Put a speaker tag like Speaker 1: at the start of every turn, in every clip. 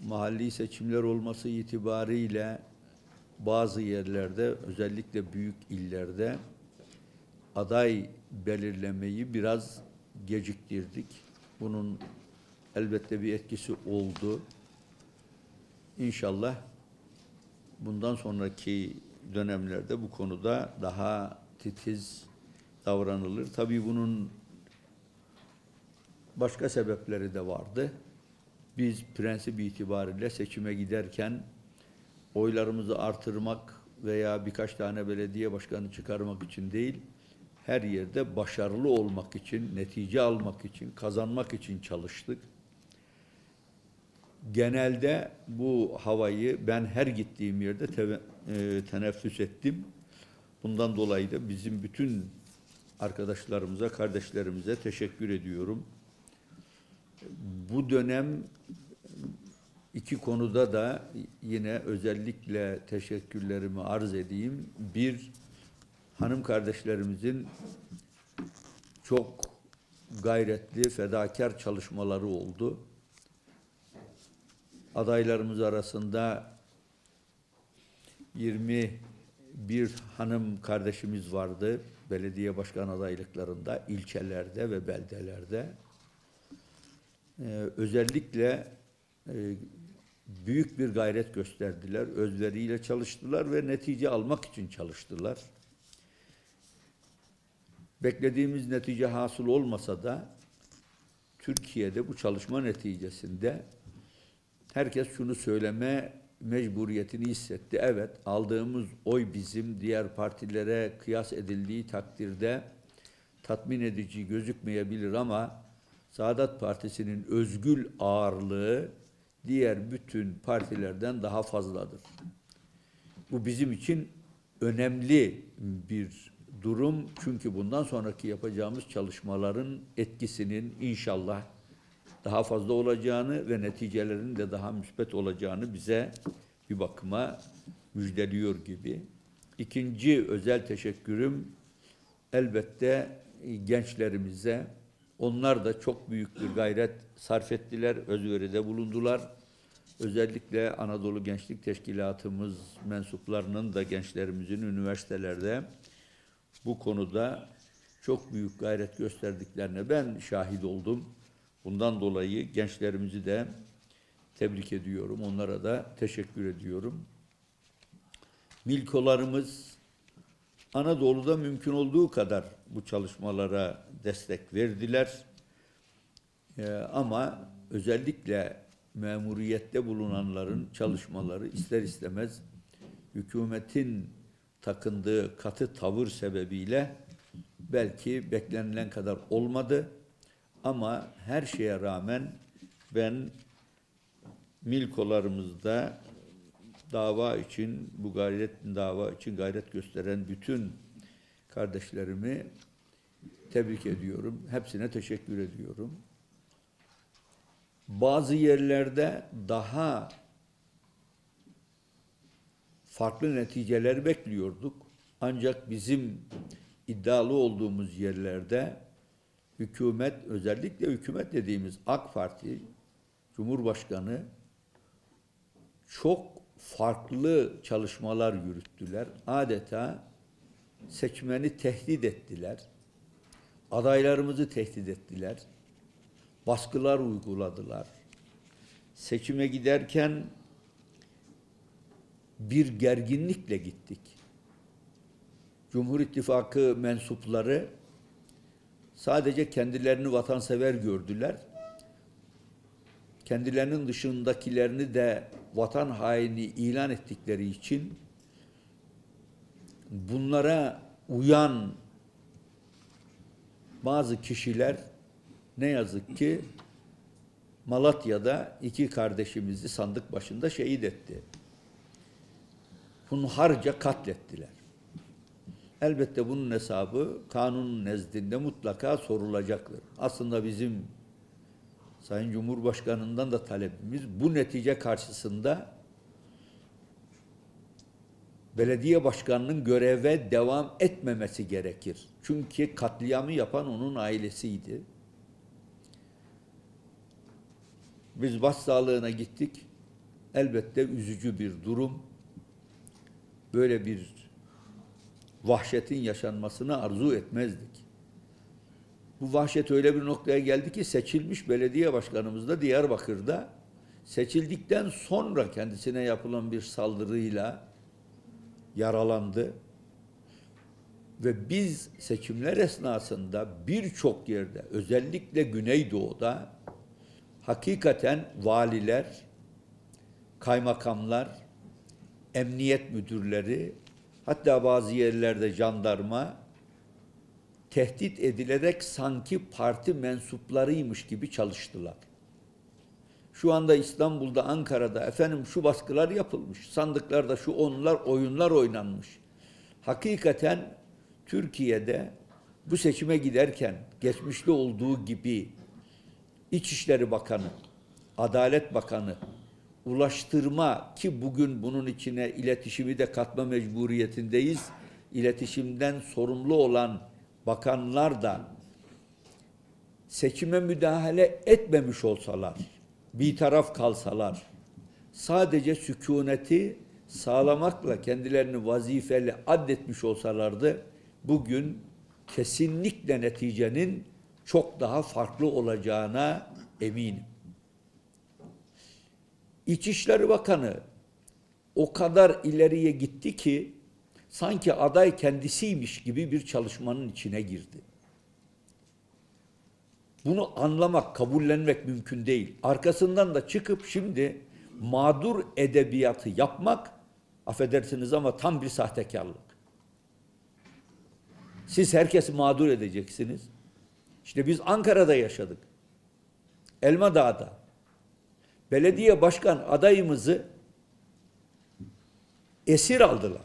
Speaker 1: mahalli seçimler olması itibariyle bazı yerlerde, özellikle büyük illerde aday belirlemeyi biraz geciktirdik. Bunun elbette bir etkisi oldu. İnşallah bundan sonraki dönemlerde bu konuda daha titiz davranılır. Tabii bunun başka sebepleri de vardı. Biz prensip itibariyle seçime giderken oylarımızı artırmak veya birkaç tane belediye başkanı çıkarmak için değil, her yerde başarılı olmak için, netice almak için, kazanmak için çalıştık. Genelde bu havayı ben her gittiğim yerde teneffüs ettim. Bundan dolayı da bizim bütün arkadaşlarımıza, kardeşlerimize teşekkür ediyorum. Bu dönem iki konuda da yine özellikle teşekkürlerimi arz edeyim. Bir, hanım kardeşlerimizin çok gayretli, fedakar çalışmaları oldu. Adaylarımız arasında 21 hanım kardeşimiz vardı belediye başkan adaylıklarında, ilçelerde ve beldelerde. Özellikle büyük bir gayret gösterdiler, özveriyle çalıştılar ve netice almak için çalıştılar. Beklediğimiz netice hasıl olmasa da Türkiye'de bu çalışma neticesinde herkes şunu söyleme mecburiyetini hissetti. Evet, aldığımız oy bizim diğer partilere kıyas edildiği takdirde tatmin edici gözükmeyebilir ama Saadet Partisi'nin özgül ağırlığı diğer bütün partilerden daha fazladır. Bu bizim için önemli bir durum. Çünkü bundan sonraki yapacağımız çalışmaların etkisinin inşallah daha fazla olacağını ve neticelerinin de daha müspet olacağını bize bir bakıma müjdeliyor gibi. İkinci özel teşekkürüm elbette gençlerimize. Onlar da çok büyük bir gayret sarf ettiler, özveride bulundular. Özellikle Anadolu Gençlik Teşkilatımız mensuplarının da gençlerimizin üniversitelerde bu konuda çok büyük gayret gösterdiklerine ben şahit oldum. Bundan dolayı gençlerimizi de tebrik ediyorum, onlara da teşekkür ediyorum. Milkolarımız Anadolu'da mümkün olduğu kadar bu çalışmalara destek verdiler. Ama özellikle memuriyette bulunanların çalışmaları ister istemez hükümetin takındığı katı tavır sebebiyle belki beklenilen kadar olmadı. Ama her şeye rağmen ben milkolarımızda dava için gayret gösteren bütün kardeşlerimi tebrik ediyorum. Hepsine teşekkür ediyorum. Bazı yerlerde daha farklı neticeler bekliyorduk. Ancak bizim iddialı olduğumuz yerlerde hükümet, özellikle hükümet dediğimiz AK Parti, Cumhurbaşkanı çok farklı çalışmalar yürüttüler. Adeta seçmeni tehdit ettiler. Adaylarımızı tehdit ettiler. Baskılar uyguladılar. Seçime giderken bir gerginlikle gittik. Cumhur İttifakı mensupları sadece kendilerini vatansever gördüler. Kendilerinin dışındakilerini de vatan haini ilan ettikleri için bunlara uyan bazı kişiler ne yazık ki Malatya'da iki kardeşimizi sandık başında şehit etti. Hunharca katlettiler. Elbette bunun hesabı kanun nezdinde mutlaka sorulacaktır. Aslında bizim Sayın Cumhurbaşkanı'ndan da talebimiz bu netice karşısında belediye başkanının göreve devam etmemesi gerekir. Çünkü katliamı yapan onun ailesiydi. Biz başsağlığına gittik. elbette üzücü bir durum. Böyle bir vahşetin yaşanmasını arzu etmezdik. Bu vahşet öyle bir noktaya geldi ki seçilmiş belediye başkanımız da Diyarbakır'da seçildikten sonra kendisine yapılan bir saldırıyla yaralandı. Ve biz seçimler esnasında birçok yerde, özellikle Güneydoğu'da hakikaten valiler, kaymakamlar, emniyet müdürleri, hatta bazı yerlerde jandarma tehdit edilerek sanki parti mensuplarıymış gibi çalıştılar. Şu anda İstanbul'da, Ankara'da efendim şu baskılar yapılmış, sandıklarda şu oyunlar oynanmış. Hakikaten Türkiye'de bu seçime giderken geçmişte olduğu gibi İçişleri Bakanı, Adalet Bakanı, Ulaştırma ki bugün bunun içine iletişimi de katma mecburiyetindeyiz. İletişimden sorumlu olan bakanlar da seçime müdahale etmemiş olsalar, bir taraf kalsalar, sadece sükuneti sağlamakla kendilerini vazifeli addetmiş olsalardı, bugün kesinlikle neticenin çok daha farklı olacağına eminim. İçişleri Bakanı o kadar ileriye gitti ki sanki aday kendisiymiş gibi bir çalışmanın içine girdi. Bunu anlamak, kabullenmek mümkün değil. Arkasından da çıkıp şimdi mağdur edebiyatı yapmak, affedersiniz ama tam bir sahtekarlık. Siz herkesi mağdur edeceksiniz. İşte biz Ankara'da yaşadık. Elmadağ'da. Belediye başkan adayımızı esir aldılar.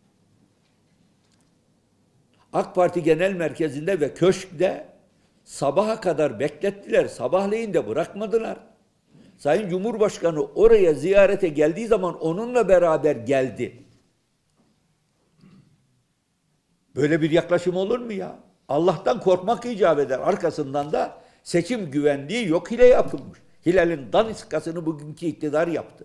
Speaker 1: AK Parti Genel Merkezi'nde ve köşkte sabaha kadar beklettiler. Sabahleyin de bırakmadılar. Sayın Cumhurbaşkanı oraya ziyarete geldiği zaman onunla beraber geldi. Böyle bir yaklaşım olur mu ya? Allah'tan korkmak icap eder. Arkasından da seçim güvenliği yok, hile yapılmış. Hilal'in daniskasını bugünkü iktidar yaptı.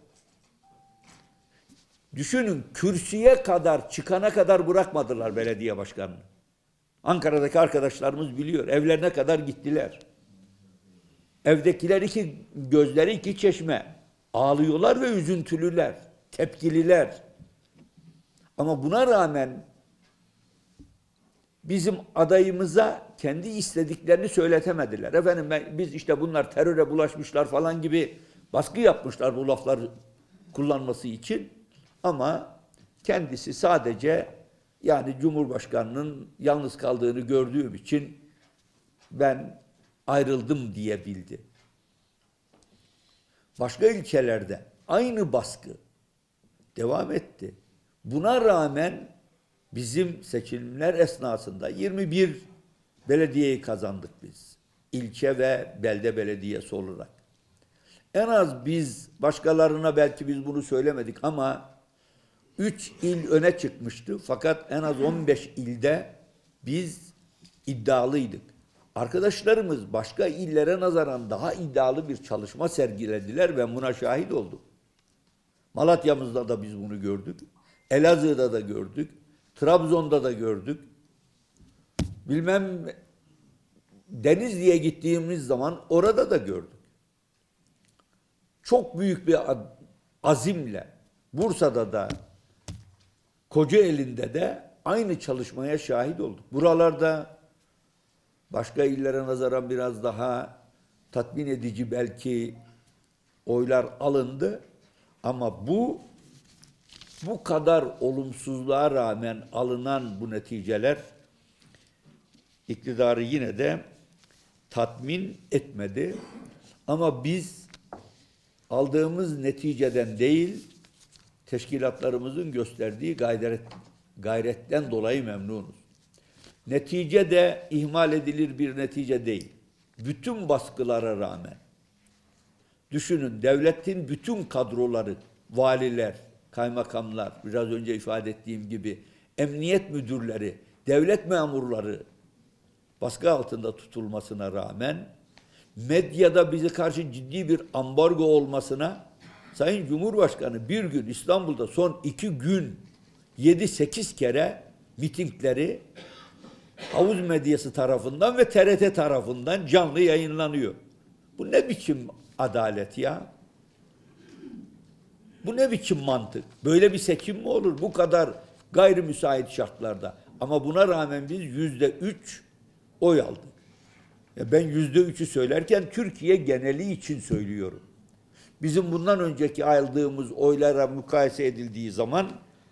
Speaker 1: Düşünün, kürsüye kadar, çıkana kadar bırakmadılar belediye başkanını. Ankara'daki arkadaşlarımız biliyor. Evlerine kadar gittiler. Evdekiler gözleri iki çeşme. Ağlıyorlar ve üzüntülüler. Tepkililer. Ama buna rağmen bizim adayımıza kendi istediklerini söyletemediler. Efendim biz işte bunlar teröre bulaşmışlar falan gibi baskı yapmışlar bu lafları kullanması için. Ama kendisi sadece yani Cumhurbaşkanı'nın yalnız kaldığını gördüğüm için ben ayrıldım diyebildi. Başka ilçelerde aynı baskı devam etti. Buna rağmen bizim seçimler esnasında 21 belediyeyi kazandık biz. İlçe ve belde belediyesi olarak. En az biz, başkalarına belki biz bunu söylemedik ama 3 il öne çıkmıştı. Fakat en az 15 ilde biz iddialıydık. Arkadaşlarımız başka illere nazaran daha iddialı bir çalışma sergilediler. Ben buna şahit oldum. Malatya'mızda da biz bunu gördük. Elazığ'da da gördük. Trabzon'da da gördük. Bilmem Denizli'ye gittiğimiz zaman orada da gördük. Çok büyük bir azimle Bursa'da da Kocaeli'nde de aynı çalışmaya şahit olduk. Buralarda başka illere nazaran biraz daha tatmin edici belki oylar alındı ama bu kadar olumsuzluğa rağmen alınan bu neticeler iktidarı yine de tatmin etmedi. Ama biz aldığımız neticeden değil, teşkilatlarımızın gösterdiği gayretten dolayı memnunuz. Netice de ihmal edilir bir netice değil. Bütün baskılara rağmen, düşünün devletin bütün kadroları, valiler, kaymakamlar, biraz önce ifade ettiğim gibi emniyet müdürleri, devlet memurları baskı altında tutulmasına rağmen medyada bize karşı ciddi bir ambargo olmasına Sayın Cumhurbaşkanı bir gün İstanbul'da son 2 gün 7-8 kere mitingleri havuz medyası tarafından ve TRT tarafından canlı yayınlanıyor. Bu ne biçim adalet ya? Bu ne biçim mantık? Böyle bir seçim mi olur? Bu kadar gayrimüsait şartlarda. Ama buna rağmen biz %3 oy aldık. Ben %3'ü söylerken Türkiye geneli için söylüyorum. Bizim bundan önceki aldığımız oylara mukayese edildiği zaman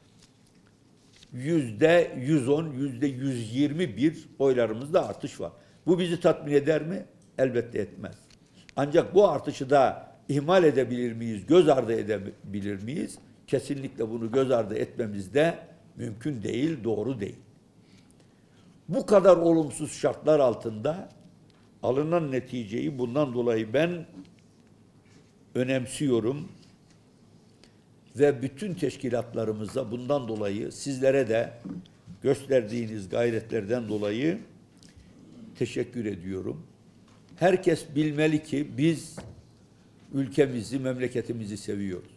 Speaker 1: %110, %121 oylarımızda artış var. Bu bizi tatmin eder mi? Elbette etmez. Ancak bu artışı da ihmal edebilir miyiz, göz ardı edebilir miyiz? Kesinlikle bunu göz ardı etmemiz de mümkün değil, doğru değil. Bu kadar olumsuz şartlar altında alınan neticeyi bundan dolayı ben önemsiyorum ve bütün teşkilatlarımıza bundan dolayı sizlere de gösterdiğiniz gayretlerden dolayı teşekkür ediyorum. Herkes bilmeli ki biz ülkemizi, memleketimizi seviyoruz.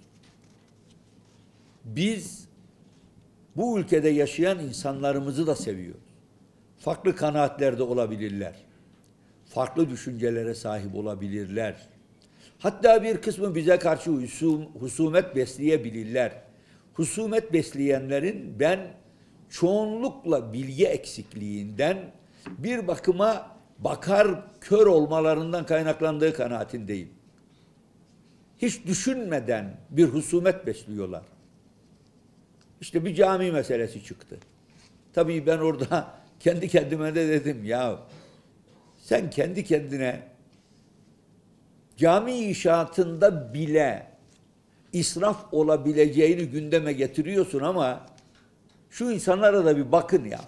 Speaker 1: Biz bu ülkede yaşayan insanlarımızı da seviyoruz. Farklı kanaatlerde olabilirler. Farklı düşüncelere sahip olabilirler. Hatta bir kısmı bize karşı husumet besleyebilirler. Husumet besleyenlerin ben çoğunlukla bilgi eksikliğinden bir bakıma bakar kör olmalarından kaynaklandığı kanaatindeyim. Hiç düşünmeden bir husumet besliyorlar. İşte bir cami meselesi çıktı. Tabii ben orada kendi kendime de dedim ya sen kendi kendine cami inşaatında bile israf olabileceğini gündeme getiriyorsun ama şu insanlara da bir bakın ya.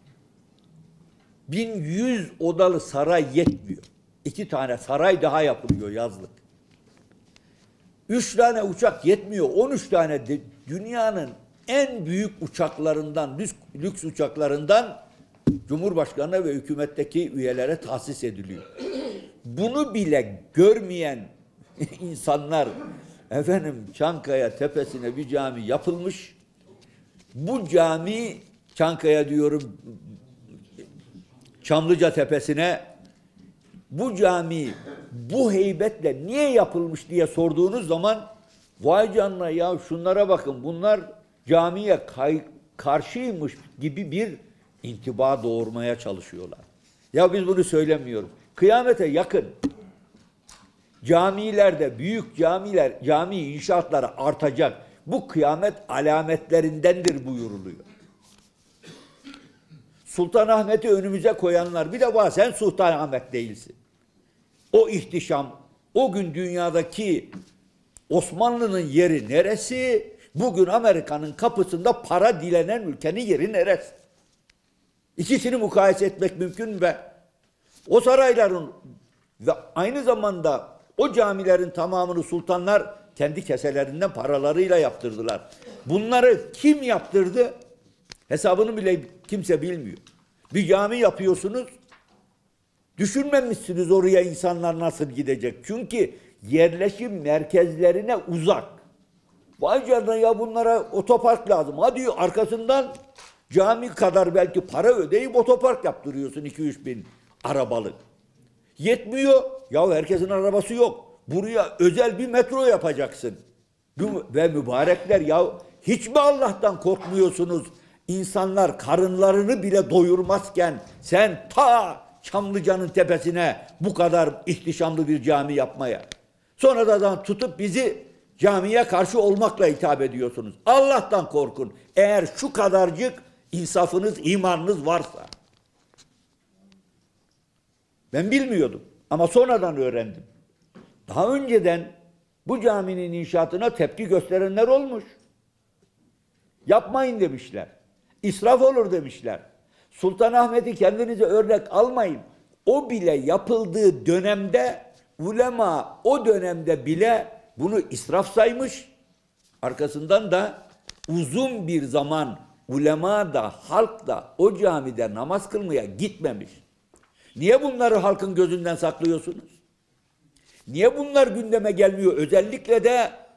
Speaker 1: 1100 odalı saray yetmiyor. 2 tane saray daha yapılıyor yazlık. 3 tane uçak yetmiyor. 13 tane de dünyanın en büyük uçaklarından, lüks uçaklarından Cumhurbaşkanı ve hükümetteki üyelere tahsis ediliyor. Bunu bile görmeyen insanlar efendim Çankaya tepesine bir cami yapılmış. Bu cami Çankaya diyorum Çamlıca tepesine bu cami bu heybetle niye yapılmış diye sorduğunuz zaman vay canına ya şunlara bakın bunlar camiye karşıymış gibi bir intiba doğurmaya çalışıyorlar. Ya biz bunu söylemiyoruz. Kıyamete yakın camilerde büyük cami inşaatları artacak. Bu kıyamet alametlerindendir buyuruluyor. Sultanahmet'i önümüze koyanlar bir de var sen Sultanahmet değilsin. O ihtişam, o gün dünyadaki Osmanlı'nın yeri neresi? Bugün Amerika'nın kapısında para dilenen ülkenin yeri neresi? İkisini mukayese etmek mümkün mü be? O sarayların ve aynı zamanda o camilerin tamamını sultanlar kendi keselerinden paralarıyla yaptırdılar. Bunları kim yaptırdı? Hesabını bile kimse bilmiyor. Bir cami yapıyorsunuz, düşünmemişsiniz oraya insanlar nasıl gidecek. Çünkü yerleşim merkezlerine uzak. Vay canına ya bunlara otopark lazım. Hadi arkasından cami kadar belki para ödeyip otopark yaptırıyorsun 2-3 bin arabalık. Yetmiyor. Ya herkesin arabası yok. Buraya özel bir metro yapacaksın. Ve mübarekler ya hiç mi Allah'tan korkmuyorsunuz? İnsanlar karınlarını bile doyurmazken sen ta Çamlıca'nın tepesine bu kadar ihtişamlı bir cami yapmaya. Sonra da tutup bizi camiye karşı olmakla hitap ediyorsunuz. Allah'tan korkun. Eğer şu kadarcık insafınız, imanınız varsa. Ben bilmiyordum ama sonradan öğrendim. Daha önceden bu caminin inşaatına tepki gösterenler olmuş. Yapmayın demişler. İsraf olur demişler. Sultanahmet'i kendinize örnek almayın. O bile yapıldığı dönemde ulema o dönemde bile bunu israf saymış. Arkasından da uzun bir zaman ulema da halk da o camide namaz kılmaya gitmemiş. Niye bunları halkın gözünden saklıyorsunuz? Niye bunlar gündeme gelmiyor? Özellikle de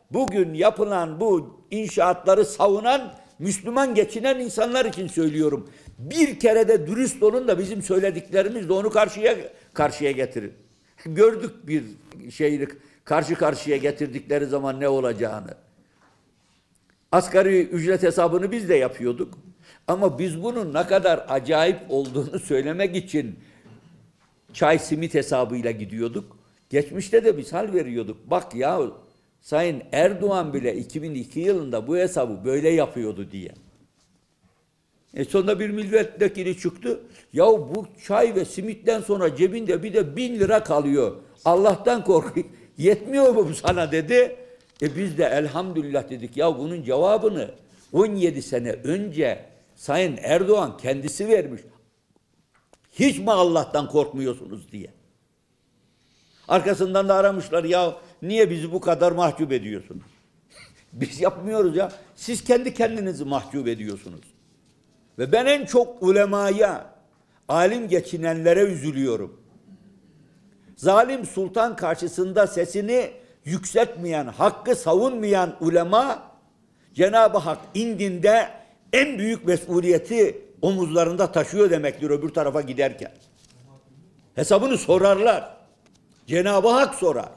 Speaker 1: bugün yapılan bu inşaatları savunan, Müslüman geçinen insanlar için söylüyorum. Bir kere de dürüst olun da bizim söylediklerimiz de onu karşıya getirin. Gördük bir şeyi karşı karşıya getirdikleri zaman ne olacağını. Asgari ücret hesabını biz de yapıyorduk. Ama biz bunun ne kadar acayip olduğunu söylemek için çay simit hesabıyla gidiyorduk. Geçmişte de misal veriyorduk. Bak ya, Sayın Erdoğan bile 2002 yılında bu hesabı böyle yapıyordu diye. Sonunda bir milletvekili çıktı. Ya bu çay ve simitten sonra cebinde bir de 1000 lira kalıyor. Allah'tan kork. Yetmiyor mu bu sana dedi. Biz de elhamdülillah dedik. Ya bunun cevabını 17 sene önce Sayın Erdoğan kendisi vermiş. Hiç mi Allah'tan korkmuyorsunuz diye. Arkasından da aramışlar. Ya niye bizi bu kadar mahcup ediyorsunuz? Biz yapmıyoruz ya. Siz kendi kendinizi mahcup ediyorsunuz. Ve ben en çok ulemaya, alim geçinenlere üzülüyorum. Zalim sultan karşısında sesini yükseltmeyen, hakkı savunmayan ulema, Cenab-ı Hak indinde en büyük mesuliyeti omuzlarında taşıyor demektir öbür tarafa giderken. Hesabını sorarlar. Cenab-ı Hak sorar.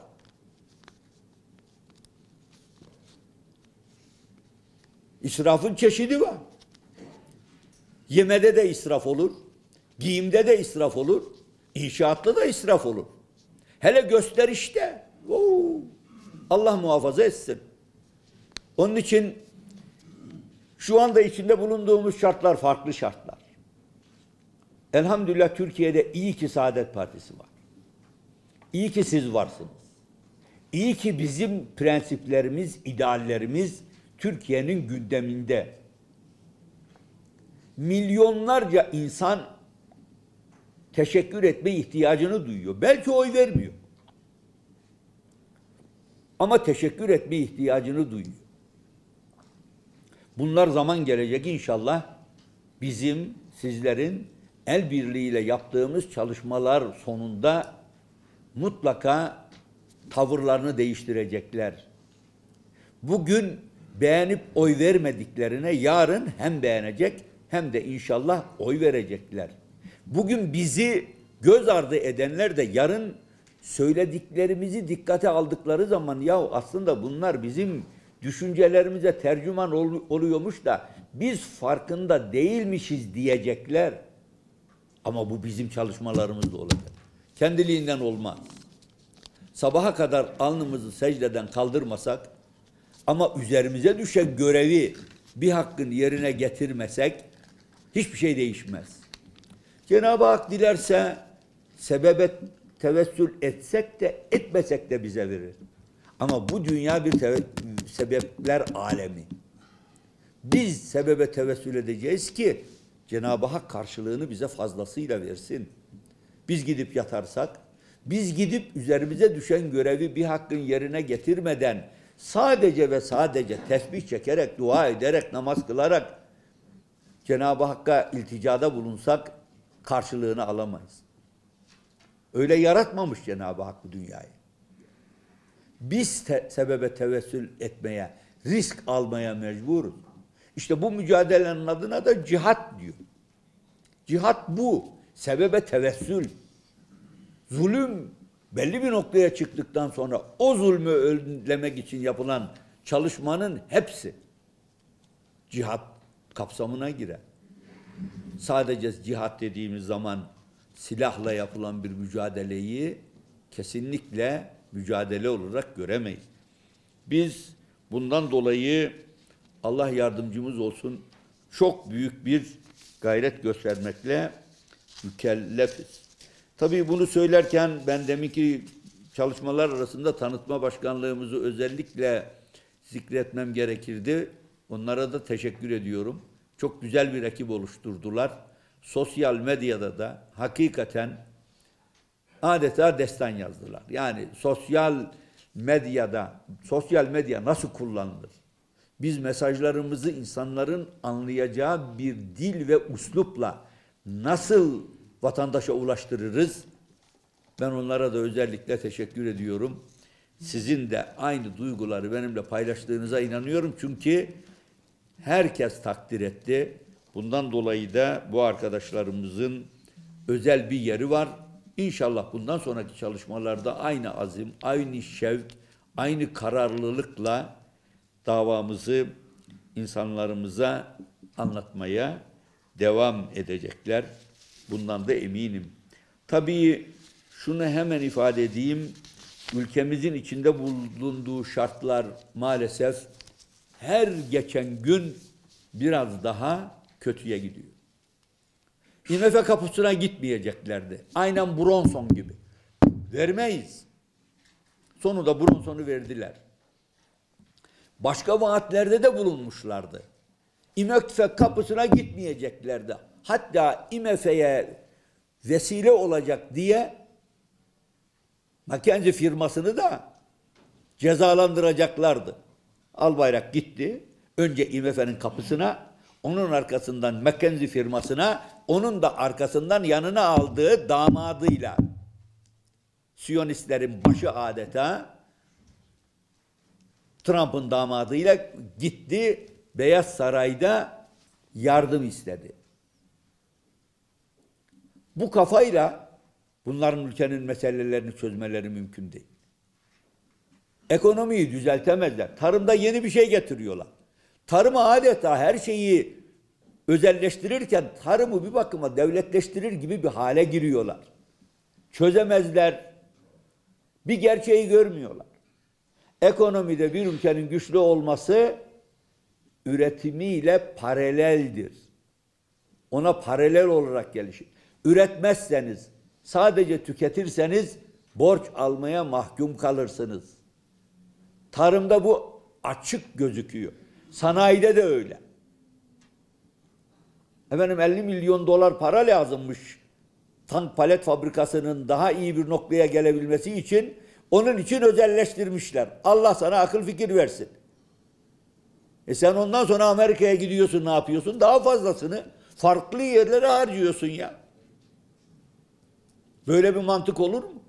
Speaker 1: İsrafın çeşidi var. Yemede de israf olur, giyimde de israf olur, inşaatta da israf olur. Hele gösterişte, Allah muhafaza etsin. Onun için şu anda içinde bulunduğumuz şartlar farklı şartlar. Elhamdülillah Türkiye'de iyi ki Saadet Partisi var. İyi ki siz varsınız. İyi ki bizim prensiplerimiz, ideallerimiz Türkiye'nin gündeminde. Milyonlarca insan teşekkür etme ihtiyacını duyuyor. Belki oy vermiyor. Ama teşekkür etme ihtiyacını duyuyor. Bunlar zaman gelecek inşallah. Bizim, sizlerin el birliğiyle yaptığımız çalışmalar sonunda mutlaka tavırlarını değiştirecekler. Bugün beğenip oy vermediklerine yarın hem beğenecek hem de inşallah oy verecekler. Bugün bizi göz ardı edenler de yarın söylediklerimizi dikkate aldıkları zaman ya aslında bunlar bizim düşüncelerimize tercüman oluyormuş da biz farkında değilmişiz diyecekler. Ama bu bizim çalışmalarımızda olacak. Kendiliğinden olmaz. Sabaha kadar alnımızı secdeden kaldırmasak ama üzerimize düşen görevi bir hakkın yerine getirmesek hiçbir şey değişmez. Cenab-ı Hak dilerse sebebe tevessül etsek de etmesek de bize verir. Ama bu dünya bir sebepler alemi. Biz sebebe tevessül edeceğiz ki Cenab-ı Hak karşılığını bize fazlasıyla versin. Biz gidip yatarsak, biz gidip üzerimize düşen görevi bir hakkın yerine getirmeden sadece ve sadece tesbih çekerek, dua ederek, namaz kılarak Cenab-ı Hakk'a ilticada bulunsak karşılığını alamayız. Öyle yaratmamış Cenab-ı Hak bu dünyayı. Biz sebebe tevessül etmeye, risk almaya mecburuz. İşte bu mücadelenin adına da cihat diyor. Cihat bu. Sebebe tevessül. Zulüm belli bir noktaya çıktıktan sonra o zulmü önlemek için yapılan çalışmanın hepsi cihat kapsamına girer. Sadece cihat dediğimiz zaman silahla yapılan bir mücadeleyi kesinlikle mücadele olarak göremeyiz. Biz bundan dolayı Allah yardımcımız olsun çok büyük bir gayret göstermekle mükellefiz. Tabii bunu söylerken ben deminki çalışmalar arasında tanıtma başkanlığımızı özellikle zikretmem gerekirdi. Onlara da teşekkür ediyorum. Çok güzel bir ekip oluşturdular. Sosyal medyada da hakikaten adeta destan yazdılar. Yani sosyal medya nasıl kullanılır? Biz mesajlarımızı insanların anlayacağı bir dil ve üslupla nasıl vatandaşa ulaştırırız? Ben onlara da özellikle teşekkür ediyorum. Sizin de aynı duyguları benimle paylaştığınıza inanıyorum. Çünkü herkes takdir etti. Bundan dolayı da bu arkadaşlarımızın özel bir yeri var. İnşallah bundan sonraki çalışmalarda aynı azim, aynı şevk, aynı kararlılıkla davamızı insanlarımıza anlatmaya devam edecekler. Bundan da eminim. Tabii şunu hemen ifade edeyim. Ülkemizin içinde bulunduğu şartlar maalesef her geçen gün biraz daha kötüye gidiyor. IMF kapısına gitmeyeceklerdi. Aynen Bronson gibi. Vermeyiz. Sonunda Bronson'u verdiler. Başka vaatlerde de bulunmuşlardı. IMF kapısına gitmeyeceklerdi. Hatta IMF'ye vesile olacak diye McKinsey firmasını da cezalandıracaklardı. Albayrak gitti. Önce IMF'nin kapısına, onun arkasından McKinsey firmasına, onun da arkasından yanına aldığı damadıyla, Siyonistlerin başı adeta, Trump'ın damadıyla gitti, Beyaz Saray'da yardım istedi. Bu kafayla bunların ülkenin meselelerini çözmeleri mümkün değil. Ekonomiyi düzeltemezler. Tarımda yeni bir şey getiriyorlar. Tarımı adeta her şeyi özelleştirirken tarımı bir bakıma devletleştirir gibi bir hale giriyorlar. Çözemezler. Bir gerçeği görmüyorlar. Ekonomide bir ülkenin güçlü olması üretimiyle paraleldir. Ona paralel olarak gelişir. Üretmezseniz, sadece tüketirseniz borç almaya mahkum kalırsınız. Tarımda bu açık gözüküyor. Sanayide de öyle. Efendim 50 milyon dolar para lazımmış tank palet fabrikasının daha iyi bir noktaya gelebilmesi için, onun için özelleştirmişler. Allah sana akıl fikir versin. Sen ondan sonra Amerika'ya gidiyorsun, ne yapıyorsun? Daha fazlasını farklı yerlere harcıyorsun ya. Böyle bir mantık olur mu?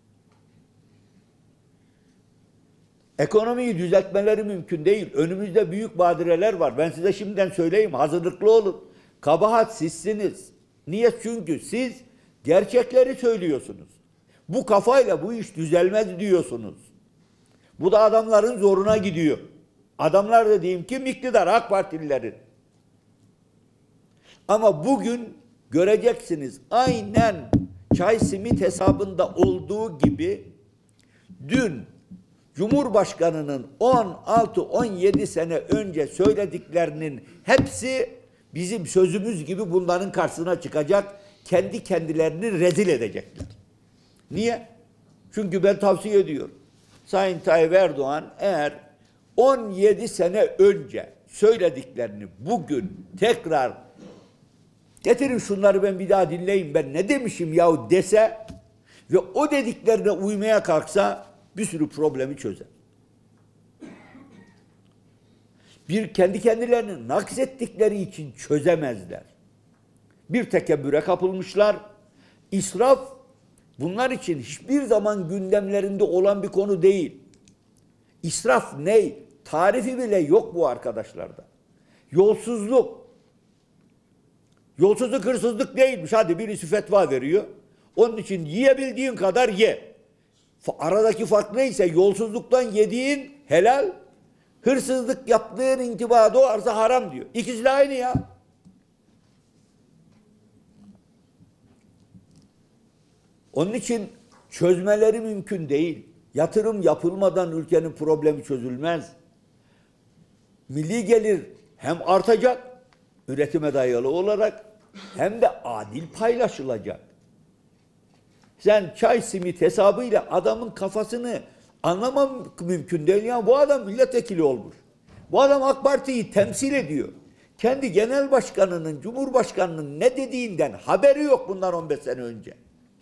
Speaker 1: Ekonomiyi düzeltmeleri mümkün değil. Önümüzde büyük badireler var. Ben size şimdiden söyleyeyim, hazırlıklı olun. Kabahat sizsiniz. Niye? Çünkü siz gerçekleri söylüyorsunuz. Bu kafayla bu iş düzelmez diyorsunuz. Bu da adamların zoruna gidiyor. Adamlar da diyeyim ki iktidar, AK Partililerin. Ama bugün göreceksiniz, aynen çay simit hesabında olduğu gibi dün Cumhurbaşkanı'nın 16-17 sene önce söylediklerinin hepsi bizim sözümüz gibi bunların karşısına çıkacak, kendi kendilerini rezil edecekler. Niye? Çünkü ben tavsiye ediyorum. Sayın Tayyip Erdoğan eğer 17 sene önce söylediklerini bugün tekrar getirin şunları ben bir daha dinleyeyim, ben ne demişim yahu dese ve o dediklerine uymaya kalksa bir sürü problemi çözer. Bir kendi kendilerini naksettikleri için çözemezler. Bir tekebbüre kapılmışlar. İsraf bunlar için hiçbir zaman gündemlerinde olan bir konu değil. İsraf ne? Tarifi bile yok bu arkadaşlarda. Yolsuzluk. Yolsuzluk hırsızlık değilmiş. Hadi birisi fetva veriyor. Onun için yiyebildiğin kadar ye. Aradaki fark neyse, yolsuzluktan yediğin helal, hırsızlık yaptığın intiba doğarsa haram diyor. İkisi de aynı ya. Onun için çözmeleri mümkün değil. Yatırım yapılmadan ülkenin problemi çözülmez. Milli gelir hem artacak, üretime dayalı olarak, hem de adil paylaşılacak. Sen çay simit hesabıyla adamın kafasını anlamam mümkün değil ya. Bu adam milletvekili olmuş. Bu adam AK Parti'yi temsil ediyor. Kendi genel başkanının, cumhurbaşkanının ne dediğinden haberi yok bundan 15 sene önce.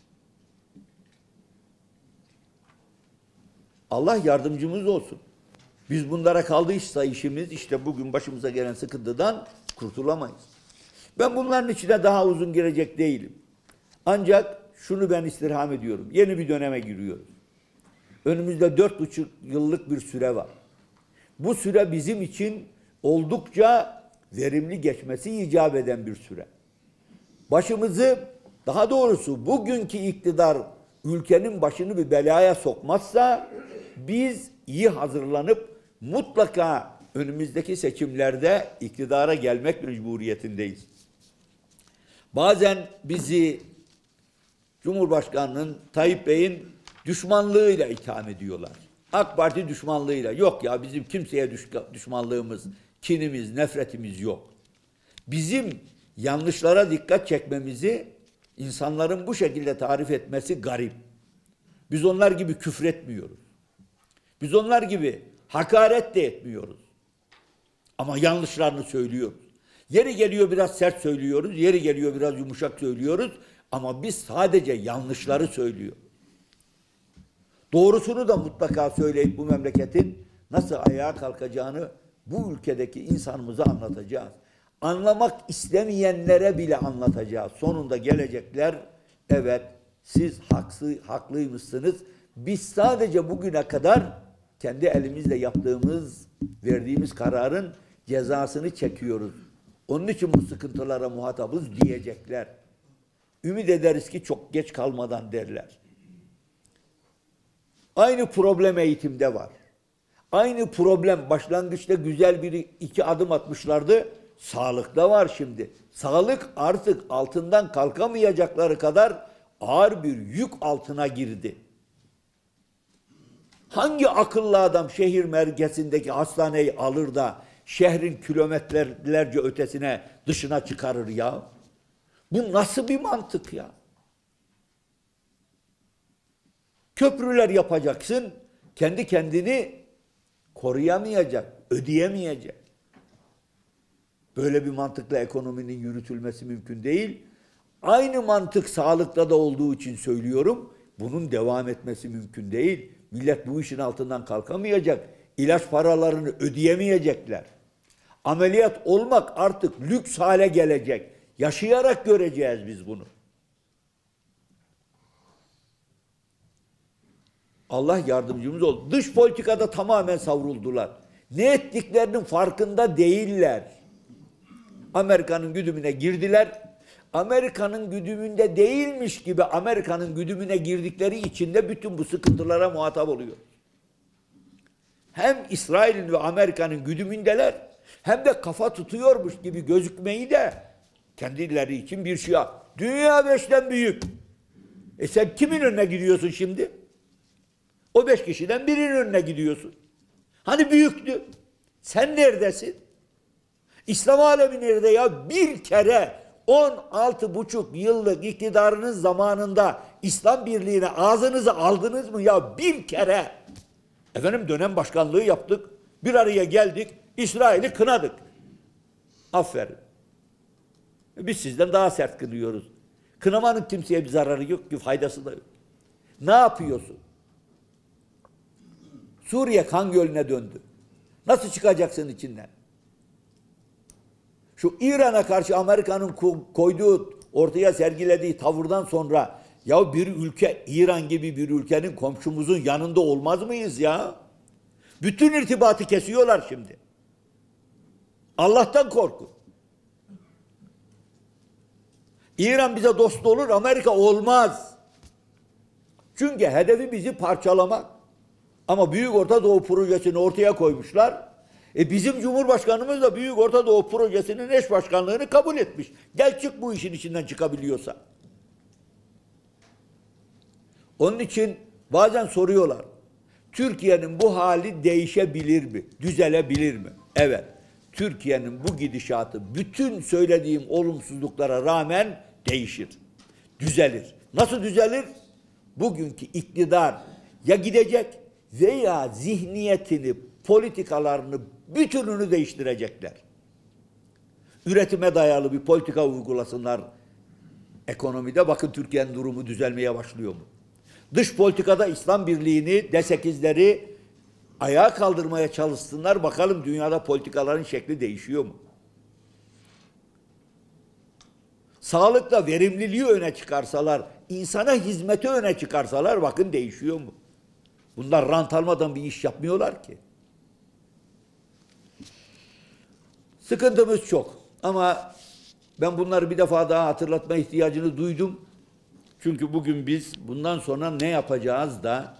Speaker 1: Allah yardımcımız olsun. Biz bunlara kaldıysa işimiz, işte bugün başımıza gelen sıkıntıdan kurtulamayız. Ben bunların içine daha uzun girecek değilim. Ancak şunu ben istirham ediyorum. Yeni bir döneme giriyoruz. Önümüzde 4,5 yıllık bir süre var. Bu süre bizim için oldukça verimli geçmesi icap eden bir süre. Başımızı, daha doğrusu bugünkü iktidar ülkenin başını bir belaya sokmazsa biz iyi hazırlanıp mutlaka önümüzdeki seçimlerde iktidara gelmek mecburiyetindeyiz. Bazen bizi Cumhurbaşkanı'nın, Tayyip Bey'in düşmanlığıyla itham ediyorlar. AK Parti düşmanlığıyla. Yok ya, bizim kimseye düşmanlığımız, kinimiz, nefretimiz yok. Bizim yanlışlara dikkat çekmemizi insanların bu şekilde tarif etmesi garip. Biz onlar gibi küfretmiyoruz. Biz onlar gibi hakaret de etmiyoruz. Ama yanlışlarını söylüyoruz. Yeri geliyor biraz sert söylüyoruz, yeri geliyor biraz yumuşak söylüyoruz. Ama biz sadece yanlışları söylüyoruz. Doğrusunu da mutlaka söyleyip bu memleketin nasıl ayağa kalkacağını bu ülkedeki insanımıza anlatacağız. Anlamak istemeyenlere bile anlatacağız. Sonunda gelecekler, evet siz haklıymışsınız. Biz sadece bugüne kadar kendi elimizle yaptığımız, verdiğimiz kararın cezasını çekiyoruz. Onun için bu sıkıntılara muhatabız diyecekler. Ümit ederiz ki çok geç kalmadan derler. Aynı problem eğitimde var. Aynı problem başlangıçta güzel bir iki adım atmışlardı. Sağlıkta var şimdi. Sağlık artık altından kalkamayacakları kadar ağır bir yük altına girdi. Hangi akıllı adam şehir merkezindeki hastaneyi alır da şehrin kilometrelerce ötesine, dışına çıkarır ya? Bu nasıl bir mantık ya? Köprüler yapacaksın, kendi kendini koruyamayacak, ödeyemeyecek. Böyle bir mantıkla ekonominin yürütülmesi mümkün değil. Aynı mantık sağlıkta da olduğu için söylüyorum, bunun devam etmesi mümkün değil. Millet bu işin altından kalkamayacak, ilaç paralarını ödeyemeyecekler. Ameliyat olmak artık lüks hale gelecek. Yaşayarak göreceğiz biz bunu. Allah yardımcımız oldu. Dış politikada tamamen savruldular. Ne ettiklerinin farkında değiller. Amerika'nın güdümüne girdiler. Amerika'nın güdümünde değilmiş gibi Amerika'nın güdümüne girdikleri için de bütün bu sıkıntılara muhatap oluyor. Hem İsrail'in ve Amerika'nın güdümündeler, hem de kafa tutuyormuş gibi gözükmeyi de kendileri için bir şey. Dünya 5'ten büyük. Sen kimin önüne gidiyorsun şimdi? O 5 kişiden birinin önüne gidiyorsun. Hani büyüktü? Sen neredesin? İslam alemi nerede ya? Bir kere 16,5 yıllık iktidarınız zamanında İslam Birliği'ne ağzınızı aldınız mı ya? Bir kere. Efendim dönem başkanlığı yaptık. Bir araya geldik. İsrail'i kınadık. Aferin. Biz sizden daha sert kınıyoruz. Kınamanın kimseye bir zararı yok ki, faydası da yok. Ne yapıyorsun? Suriye kan gölüne döndü. Nasıl çıkacaksın içinden? Şu İran'a karşı Amerika'nın koyduğu, ortaya sergilediği tavırdan sonra ya bir ülke, İran gibi bir ülkenin komşumuzun yanında olmaz mıyız ya? Bütün irtibatı kesiyorlar şimdi. Allah'tan korkun. İran bize dost olur, Amerika olmaz. Çünkü hedefi bizi parçalamak. Ama Büyük Orta Doğu Projesi'ni ortaya koymuşlar. Bizim Cumhurbaşkanımız da Büyük Orta Doğu Projesi'nin eş başkanlığını kabul etmiş. Gel çık bu işin içinden çıkabiliyorsa. Onun için bazen soruyorlar. Türkiye'nin bu hali değişebilir mi? Düzelebilir mi? Evet. Türkiye'nin bu gidişatı bütün söylediğim olumsuzluklara rağmen değişir. Düzelir. Nasıl düzelir? Bugünkü iktidar ya gidecek veya zihniyetini, politikalarını, bütününü değiştirecekler. Üretime dayalı bir politika uygulasınlar ekonomide. Bakın Türkiye'nin durumu düzelmeye başlıyor mu? Dış politikada İslam Birliği'ni, D8'leri ayağa kaldırmaya çalışsınlar. Bakalım dünyada politikaların şekli değişiyor mu? Sağlıkla verimliliği öne çıkarsalar, insana hizmeti öne çıkarsalar bakın değişiyor mu? Bunlar rant almadan bir iş yapmıyorlar ki. Sıkıntımız çok. Ama ben bunları bir defa daha hatırlatma ihtiyacını duydum. Çünkü bugün biz bundan sonra ne yapacağız da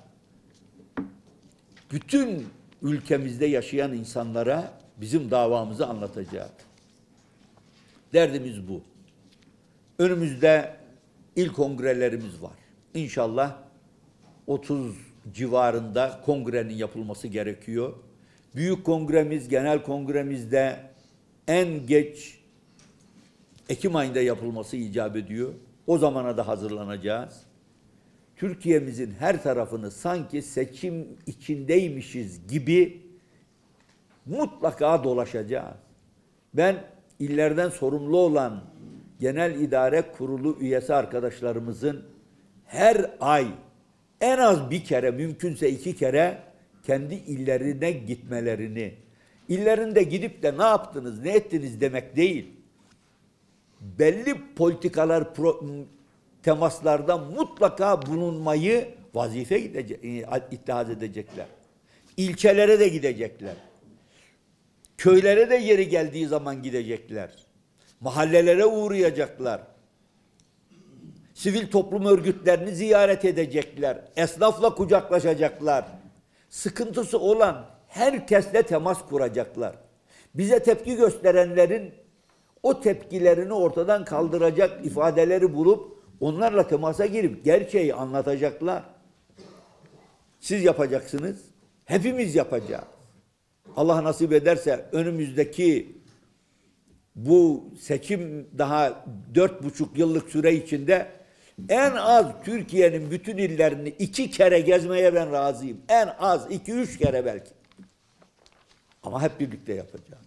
Speaker 1: bütün ülkemizde yaşayan insanlara bizim davamızı anlatacağız. Derdimiz bu. Önümüzde il kongrelerimiz var. İnşallah 30 civarında kongrenin yapılması gerekiyor. Büyük kongremiz, genel kongremizde en geç Ekim ayında yapılması icap ediyor. O zamana da hazırlanacağız. Türkiye'mizin her tarafını sanki seçim içindeymişiz gibi mutlaka dolaşacağız. Ben illerden sorumlu olan Genel İdare Kurulu üyesi arkadaşlarımızın her ay en az bir kere, mümkünse 2 kere kendi illerine gitmelerini, illerinde gidip de ne yaptınız, ne ettiniz demek değil, belli politikalar, temaslarda mutlaka bulunmayı vazife ittihaz edecekler. İlçelere de gidecekler. Köylere de yeri geldiği zaman gidecekler. Mahallelere uğrayacaklar. Sivil toplum örgütlerini ziyaret edecekler. Esnafla kucaklaşacaklar. Sıkıntısı olan herkesle temas kuracaklar. Bize tepki gösterenlerin o tepkilerini ortadan kaldıracak ifadeleri bulup onlarla temasa girip gerçeği anlatacaklar. Siz yapacaksınız. Hepimiz yapacağız. Allah nasip ederse önümüzdeki bu seçim daha 4,5 yıllık süre içinde en az Türkiye'nin bütün illerini 2 kere gezmeye ben razıyım. En az 2-3 kere belki. Ama hep birlikte yapacağız.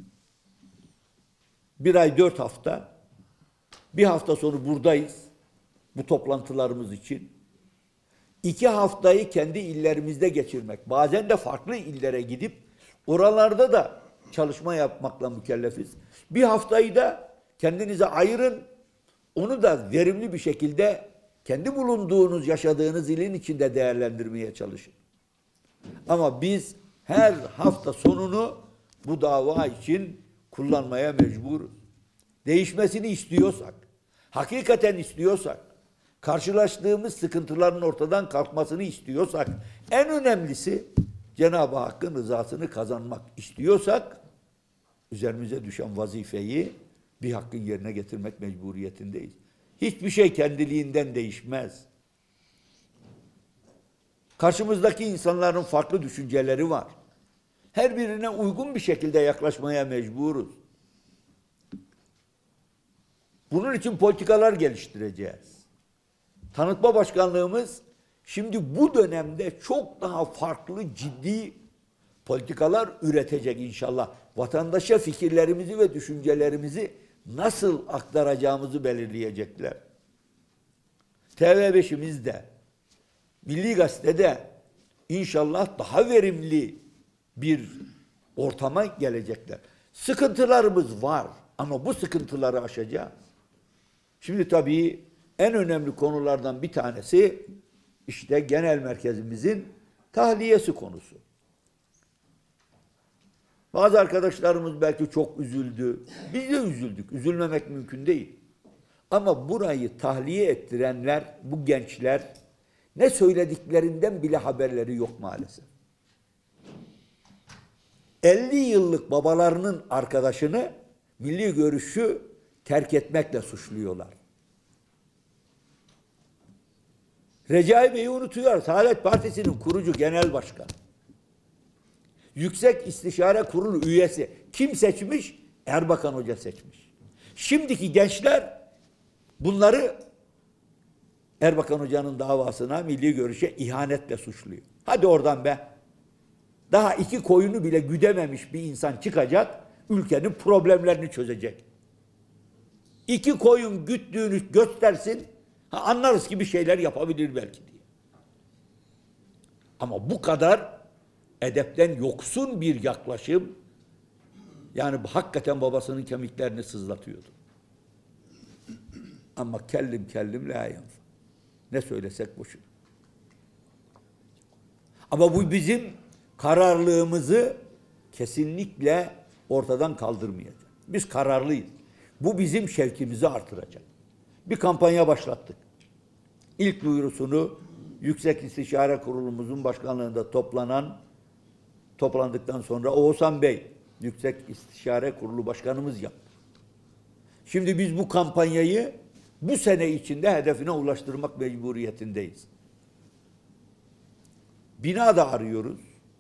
Speaker 1: 1 ay 4 hafta, bir hafta sonu buradayız bu toplantılarımız için. 2 haftayı kendi illerimizde geçirmek, bazen de farklı illere gidip oralarda da çalışma yapmakla mükellefiz. Bir haftayı da kendinize ayırın, onu da verimli bir şekilde kendi bulunduğunuz, yaşadığınız ilin içinde değerlendirmeye çalışın. Ama biz her hafta sonunu bu dava için kullanmaya mecburuz. Değişmesini istiyorsak, hakikaten istiyorsak, karşılaştığımız sıkıntıların ortadan kalkmasını istiyorsak, en önemlisi Cenab-ı Hakk'ın rızasını kazanmak istiyorsak, üzerimize düşen vazifeyi bir hakkın yerine getirmek mecburiyetindeyiz. Hiçbir şey kendiliğinden değişmez. Karşımızdaki insanların farklı düşünceleri var. Her birine uygun bir şekilde yaklaşmaya mecburuz. Bunun için politikalar geliştireceğiz. Tanıtma başkanlığımız şimdi bu dönemde çok daha farklı, ciddi politikalar üretecek inşallah. Vatandaşa fikirlerimizi ve düşüncelerimizi nasıl aktaracağımızı belirleyecekler. TV5'imizde, Milli Gazete'de inşallah daha verimli bir ortama gelecekler. Sıkıntılarımız var ama bu sıkıntıları aşacağız. Şimdi tabii en önemli konulardan bir tanesi işte genel merkezimizin tahliyesi konusu. Bazı arkadaşlarımız belki çok üzüldü. Biz de üzüldük. Üzülmemek mümkün değil. Ama burayı tahliye ettirenler, bu gençler ne söylediklerinden bile haberleri yok maalesef. 50 yıllık babalarının arkadaşını milli görüşü terk etmekle suçluyorlar. Recai Bey'i unutuyor. Saadet Partisi'nin kurucu genel başkanı. Yüksek İstişare Kurulu üyesi. Kim seçmiş? Erbakan Hoca seçmiş. Şimdiki gençler bunları Erbakan Hoca'nın davasına, milli görüşe ihanetle suçluyor. Hadi oradan be. Daha 2 koyunu bile güdememiş bir insan çıkacak, ülkenin problemlerini çözecek. 2 koyun güttüğünü göstersin, anlarız ki bir şeyler yapabilir belki diye. Ama bu kadar edepten yoksun bir yaklaşım, yani hakikaten babasının kemiklerini sızlatıyordu. Ama kellim la yanfa. Ne söylesek boşuna. Ama bu bizim kararlılığımızı kesinlikle ortadan kaldırmayacak. Biz kararlıyız. Bu bizim şevkimizi artıracak. Bir kampanya başlattık. İlk duyurusunu Yüksek İstişare Kurulumuzun başkanlığında toplandıktan sonra Oğuzhan Bey, Yüksek İstişare Kurulu Başkanımız yaptı. Şimdi biz bu kampanyayı bu sene içinde hedefine ulaştırmak mecburiyetindeyiz. Bina da arıyoruz.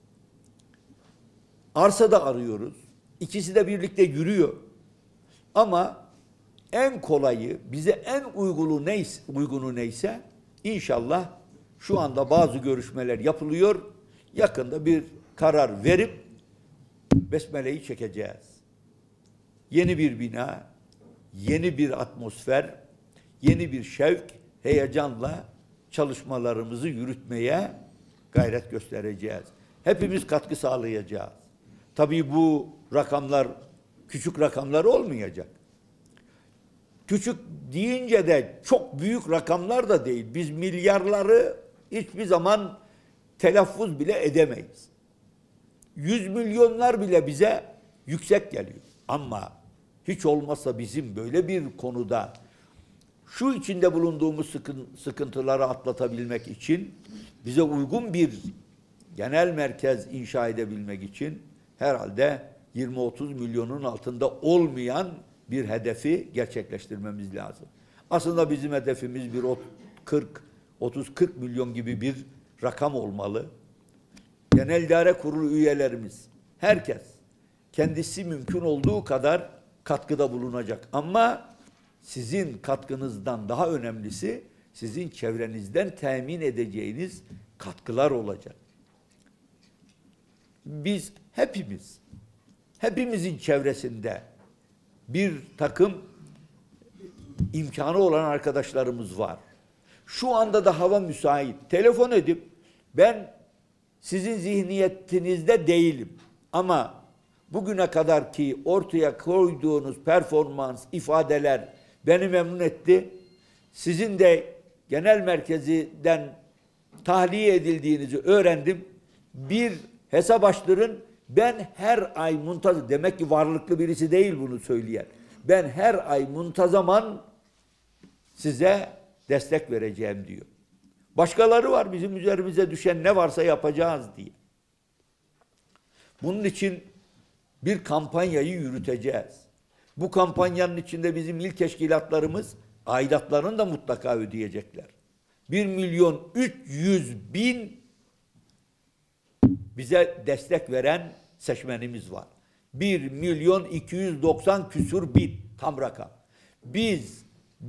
Speaker 1: Arsa da arıyoruz. İkisi de birlikte yürüyor. Ama en kolayı, bize en uygunu neyse inşallah şu anda bazı görüşmeler yapılıyor. Yakında bir karar verip besmeleyi çekeceğiz. Yeni bir bina, yeni bir atmosfer, yeni bir şevk, heyecanla çalışmalarımızı yürütmeye gayret göstereceğiz. Hepimiz katkı sağlayacağız. Tabii bu rakamlar küçük rakamlar olmayacak. Küçük deyince de çok büyük rakamlar da değil. Biz milyarları hiçbir zaman telaffuz bile edemeyiz. 100 milyonlar bile bize yüksek geliyor. Ama hiç olmazsa bizim böyle bir konuda şu içinde bulunduğumuz sıkıntıları atlatabilmek için bize uygun bir genel merkez inşa edebilmek için herhalde 20-30 milyonun altında olmayan bir hedefi gerçekleştirmemiz lazım. Aslında bizim hedefimiz bir 30-40 milyon gibi bir rakam olmalı. Genel İdare Kurulu üyelerimiz, herkes kendisi mümkün olduğu kadar katkıda bulunacak. Ama sizin katkınızdan daha önemlisi sizin çevrenizden temin edeceğiniz katkılar olacak. Biz hepimizin çevresinde bir takım imkanı olan arkadaşlarımız var. Şu anda da hava müsait. Telefon edip ben sizin zihniyetinizde değilim ama bugüne kadar ki ortaya koyduğunuz performans, ifadeler beni memnun etti. Sizin de genel merkezden tahliye edildiğinizi öğrendim. Bir hesap açtırın. Ben her ay muntazam, demek ki varlıklı birisi değil bunu söyleyen. Ben her ay muntazaman size destek vereceğim diyor. Başkaları var bizim üzerimize düşen ne varsa yapacağız diye. Bunun için bir kampanyayı yürüteceğiz. Bu kampanyanın içinde bizim il teşkilatlarımız aidatlarını da mutlaka ödeyecekler. 1.300.000 bize destek veren seçmenimiz var. 1.290.000 küsur bin tam rakam. Biz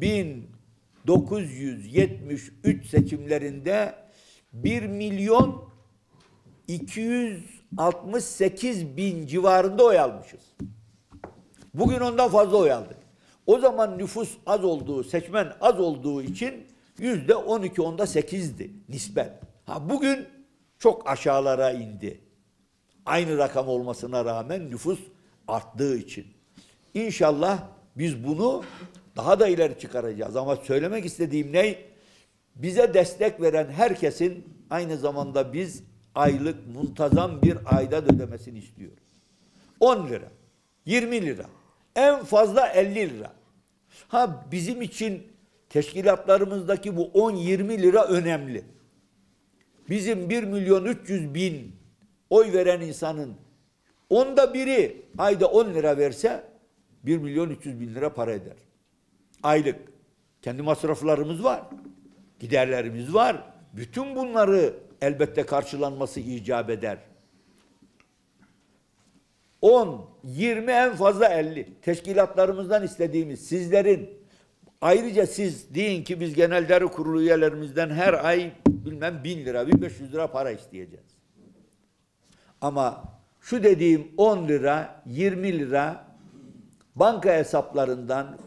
Speaker 1: 1973 seçimlerinde 1.268.000 civarında oy almışız. Bugün ondan fazla oy aldık. O zaman nüfus az olduğu, seçmen az olduğu için %12-8'di nispet. Bugün çok aşağılara indi. Aynı rakam olmasına rağmen nüfus arttığı için. İnşallah biz bunu daha da ileri çıkaracağız. Ama söylemek istediğim ne? Bize destek veren herkesin aynı zamanda biz aylık muntazam bir aidat ödemesini istiyoruz. 10 lira, 20 lira, en fazla 50 lira. Bizim için teşkilatlarımızdaki bu 10-20 lira önemli. Bizim 1.300.000 oy veren insanın onda biri ayda 10 lira verse 1.300.000 lira para eder. Aylık. Kendi masraflarımız var. Giderlerimiz var. Bütün bunları elbette karşılanması icap eder. 10, 20 en fazla 50. Teşkilatlarımızdan istediğimiz sizlerin ayrıca siz deyin ki biz Genel İdare Kurulu üyelerimizden her ay 1.000 lira, 1.500 lira para isteyeceğiz. Ama şu dediğim 10 lira, 20 lira banka hesaplarından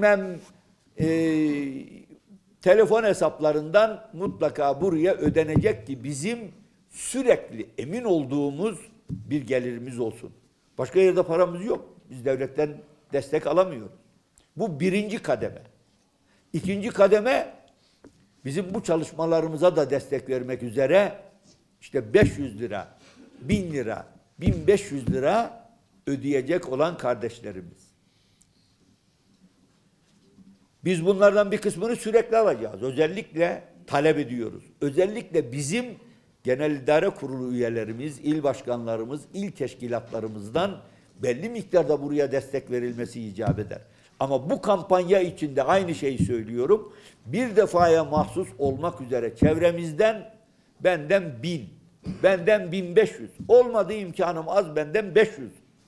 Speaker 1: telefon hesaplarından mutlaka buraya ödenecek ki bizim sürekli emin olduğumuz bir gelirimiz olsun. Başka yerde paramız yok. Biz devletten destek alamıyoruz. Bu birinci kademe. İkinci kademe bizim bu çalışmalarımıza da destek vermek üzere İşte 500 lira, 1000 lira, 1500 lira ödeyecek olan kardeşlerimiz. Biz bunlardan bir kısmını sürekli alacağız. Özellikle talep ediyoruz. Özellikle bizim genel idare kurulu üyelerimiz, il başkanlarımız, il teşkilatlarımızdan belli miktarda buraya destek verilmesi icap eder. Ama bu kampanya içinde aynı şeyi söylüyorum. Bir defaya mahsus olmak üzere çevremizden benden 1000, benden 1500, olmadığı imkanım az benden 500.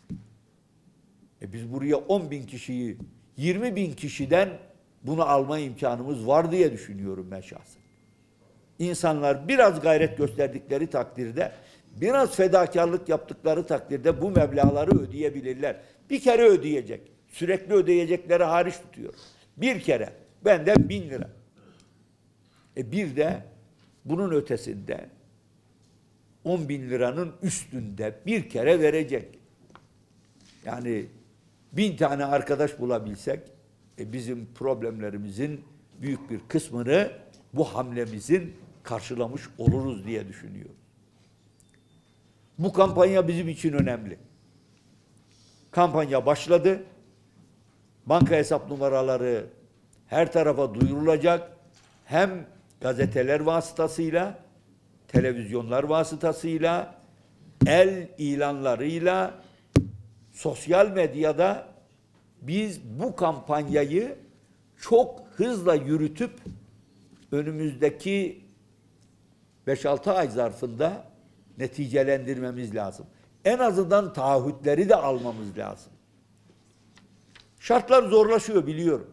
Speaker 1: Biz buraya 10.000 kişiyi, 20.000 kişiden bunu alma imkanımız var diye düşünüyorum ben şahsen. İnsanlar biraz gayret gösterdikleri takdirde, biraz fedakarlık yaptıkları takdirde bu meblağları ödeyebilirler. Bir kere ödeyecek. Sürekli ödeyecekleri hariç tutuyor. Bir kere. Benden 1000 lira. Bir de bunun ötesinde 10.000 liranın üstünde bir kere verecek. Yani 1000 tane arkadaş bulabilsek bizim problemlerimizin büyük bir kısmını bu hamlemizin karşılamış oluruz diye düşünüyorum. Bu kampanya bizim için önemli. Kampanya başladı. Banka hesap numaraları her tarafa duyurulacak. Hem gazeteler vasıtasıyla, televizyonlar vasıtasıyla, el ilanlarıyla, sosyal medyada biz bu kampanyayı çok hızla yürütüp önümüzdeki 5-6 ay zarfında neticelendirmemiz lazım. En azından taahhütleri de almamız lazım. Şartlar zorlaşıyor biliyorum.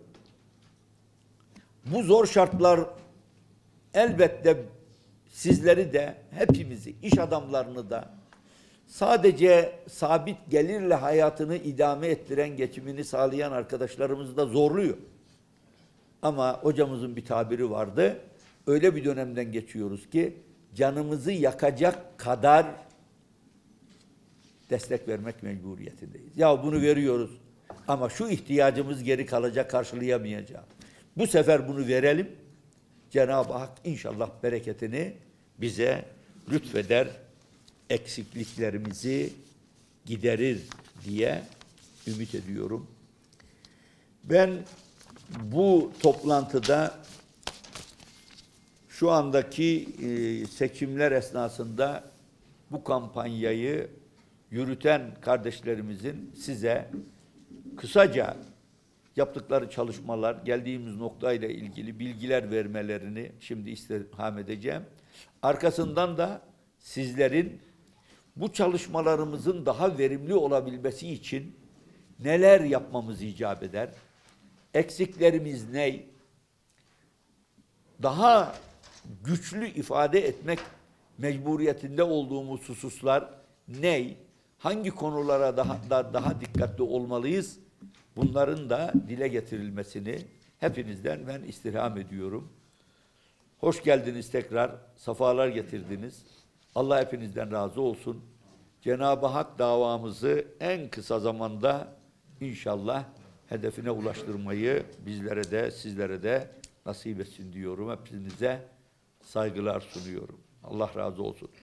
Speaker 1: Bu zor şartlar elbette sizleri de, hepimizi, iş adamlarını da, sadece sabit gelirle hayatını idame ettiren, geçimini sağlayan arkadaşlarımızı da zorluyor. Ama hocamızın bir tabiri vardı. Öyle bir dönemden geçiyoruz ki canımızı yakacak kadar destek vermek mecburiyetindeyiz. Ya bunu veriyoruz ama şu ihtiyacımız geri kalacak, karşılayamayacağız. Bu sefer bunu verelim. Cenab-ı Hak inşallah bereketini bize lütfeder, eksikliklerimizi giderir diye ümit ediyorum. Ben bu toplantıda şu andaki seçimler esnasında bu kampanyayı yürüten kardeşlerimizin size kısaca yaptıkları çalışmalar, geldiğimiz noktayla ilgili bilgiler vermelerini şimdi istirham edeceğim. Arkasından da sizlerin bu çalışmalarımızın daha verimli olabilmesi için neler yapmamız icap eder? Eksiklerimiz ne? Daha güçlü ifade etmek mecburiyetinde olduğumuz hususlar ne? Hangi konulara daha dikkatli olmalıyız? Bunların da dile getirilmesini hepinizden ben istirham ediyorum. Hoş geldiniz tekrar, safalar getirdiniz. Allah hepinizden razı olsun. Cenab-ı Hak davamızı en kısa zamanda inşallah hedefine ulaştırmayı bizlere de sizlere de nasip etsin diyorum. Hepinize saygılar sunuyorum. Allah razı olsun.